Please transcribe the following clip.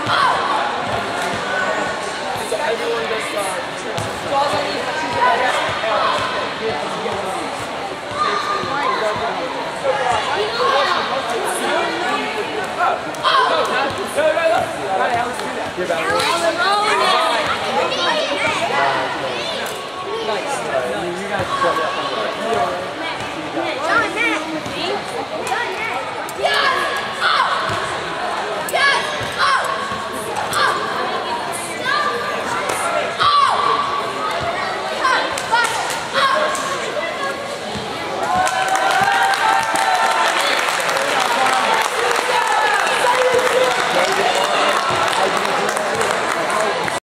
So everyone does so all I need is to choose a letter. You're about to